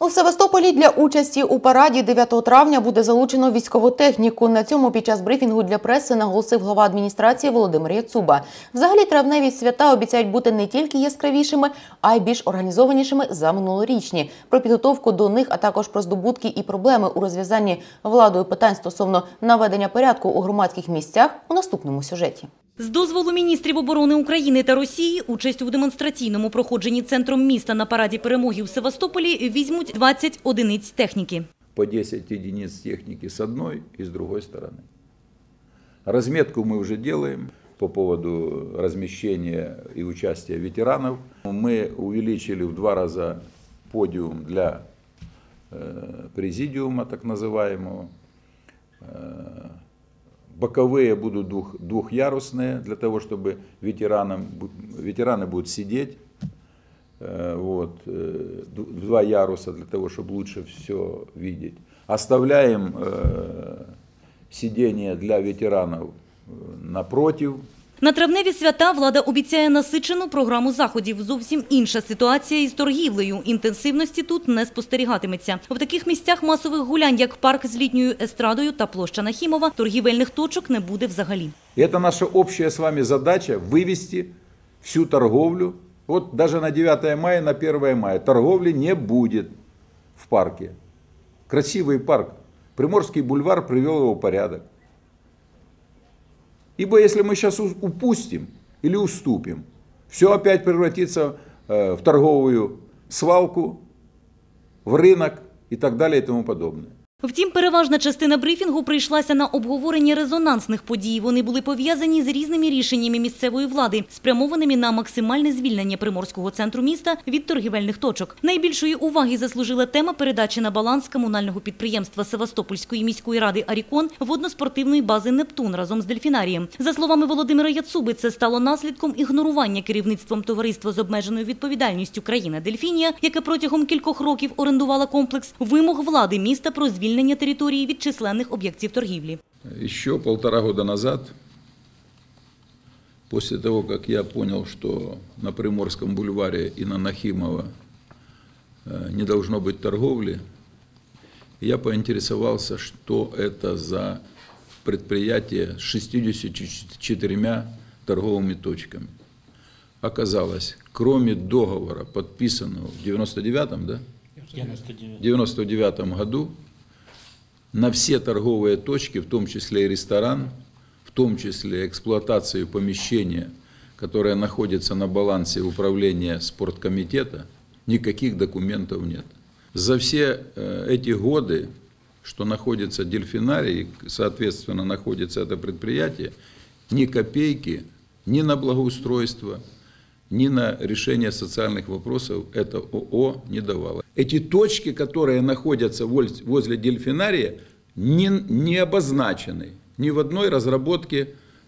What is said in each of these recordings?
У Севастополі для участі у параді 9 травня буде залучено військову техніку. На цьому під час брифінгу для преси наголосив глава адміністрації Володимир Яцуба. Взагалі травневі свята обіцяють бути не тільки яскравішими, а й більш організованішими за минулорічні. Про підготовку до них, а також про здобутки і проблеми у розв'язанні владою питань стосовно наведення порядку у громадських місцях у наступному сюжеті. З дозволу міністрів оборони України та Росії участь у демонстраційному проходженні центром міста на параді перемоги у Севастополі візьмуть 20 одиниць техніки. По 10 единиц техники с одной и с другой стороны. Разметку мы уже делаем по поводу размещения и участия ветеранов. Мы увеличили в 2 раза подиум для президиума, так называемого. Боковые будут двухъярусные, для того, чтобы ветераны будут сидеть. Вот, 2 яруса для того, чтобы лучше все видеть. Оставляем сиденье для ветеранов напротив. На травневі свята влада обіцяє насичену програму заходів. Зовсім інша ситуація із торгівлею. Інтенсивності тут не спостерігатиметься. В таких місцях масових гулянь, як парк з літньою естрадою та площа Нахімова, торгівельних точок не буде взагалі. Это наша общая с вами задача – вывести всю торговлю. Вот даже на 9 мая, на 1 мая торговли не будет в парке. Красивый парк. Приморский бульвар привел его в порядок. Ибо если мы сейчас упустим или уступим, все опять превратится в торговую свалку, в рынок и так далее и тому подобное. Втім, переважна частина брифінгу прийшлася на обговорення резонансних подій. Вони були пов'язані з різними рішеннями місцевої влади, спрямованими на максимальне звільнення Приморського центру міста від торгівельних точок. Найбільшої уваги заслужила тема передачі на баланс комунального підприємства Севастопольської міської ради «Арікон» водно-спортивної бази «Нептун» разом з дельфінарієм. За словами Володимира Яцуби, це стало наслідком ігнорування керівництвом товариства з обмеженою відповідальністю «Країна Дельфінія», яке протягом кількох років орендувало комплекс, вимог влади міста про звільнення территории від численных объектов торгівлі. Еще 1,5 года назад, после того, как я понял, что на Приморском бульваре и на Нахимова не должно быть торговли, я поинтересовался, что это за предприятие с 64 торговыми точками. Оказалось, кроме договора, подписанного в 99-м, да? 99-м году, на все торговые точки, в том числе и ресторан, в том числе эксплуатацию помещения, которое находится на балансе управления спорткомитета, никаких документов нет. За все эти годы, что находится дельфинарий, соответственно, находится это предприятие, ни копейки ни на благоустройство, ни на решение социальных вопросов это ООО не давало. Эти точки, которые находятся возле дельфинария, не обозначены ни в одной разработке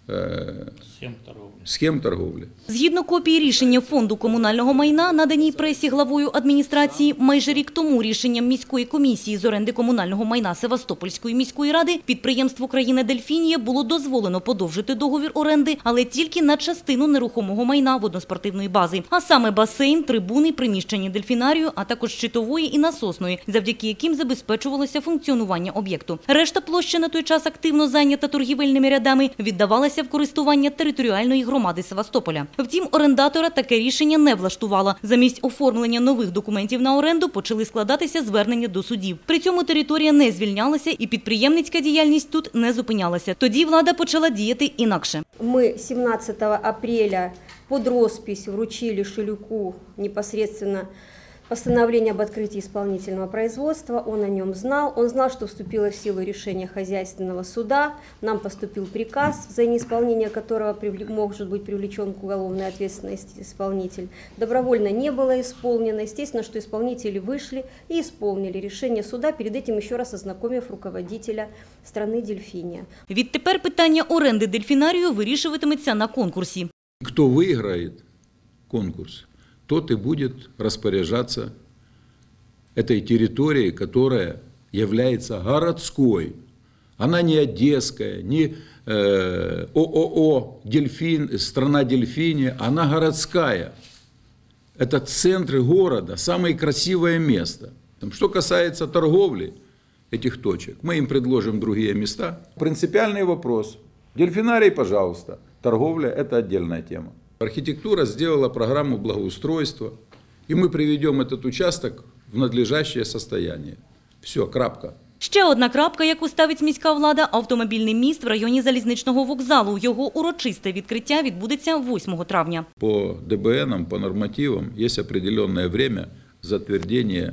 схем торговлі. Згідно копії рішення Фонду комунального майна, наданій пресі главою адміністрації, майже рік тому рішенням міської комісії з оренди комунального майна Севастопольської міської ради підприємству «Країна Дельфінія» було дозволено подовжити договір оренди, але тільки на частину нерухомого майна водноспортивної бази. А саме басейн, трибуни, приміщення дельфінарію, а також щитової і насосної, завдяки яким забезпечувалося функціонування об'єкту. Решта площі на той час активно зайнята торгівельними рядами віддавалася в користування територіальної громади Севастополя. Втім, орендатора таке рішення не влаштувало. Замість оформлення нових документів на оренду почали складатися звернення до судів. При цьому територія не звільнялася і підприємницька діяльність тут не зупинялася. Тоді влада почала діяти інакше. Ми 17 апреля під розпись вручили Шелюку непосредственно постановление об открытии исполнительного производства, он о нем знал. Он знал, что вступило в силу решение хозяйственного суда. Нам поступил приказ, за неисполнение которого может быть привлечен к уголовной ответственности исполнитель. Добровольно не было исполнено. Естественно, что исполнители вышли и исполнили решение суда, перед этим еще раз ознакомив руководителя страны Дельфиния. Відтепер питання оренди дельфінарію вирішуватиметься на конкурсі. Кто выиграет конкурс, тот и будет распоряжаться этой территорией, которая является городской. Она не одесская, не ООО «Дельфин», «Страна Дельфиния», она городская. Это центр города, самое красивое место. Что касается торговли этих точек, мы им предложим другие места. Принципиальный вопрос. Дельфинарий, пожалуйста. Торговля – это отдельная тема. Архитектура сделала программу благоустройства, и мы приведем этот участок в надлежащее состояние. Все, крапка. Ще одна крапка, яку ставить міська влада – автомобільний міст в районі залізничного вокзалу. Його урочисте відкриття відбудеться 8 травня. По ДБНам, по нормативам есть определенное время затвердения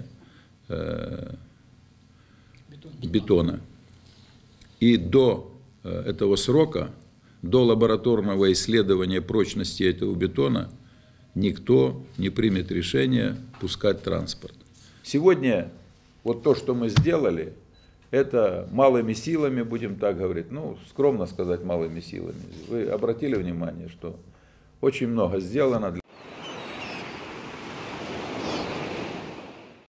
бетона. И до этого срока, до лабораторного исследования прочности этого бетона, никто не примет решение пускать транспорт. Сегодня вот то, что мы сделали, это малыми силами, будем так говорить, ну, скромно сказать, малыми силами. Вы обратили внимание, что очень много сделано.